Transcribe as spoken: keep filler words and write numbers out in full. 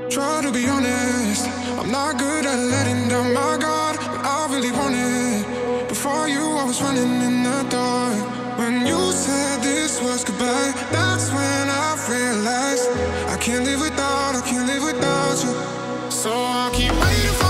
Try to be honest, I'm not good at letting down my guard, but I really want it. Before you, I was running in the dark. When you said this was goodbye, that's when I realized I can't live without, I can't live without you. So I'll keep waiting for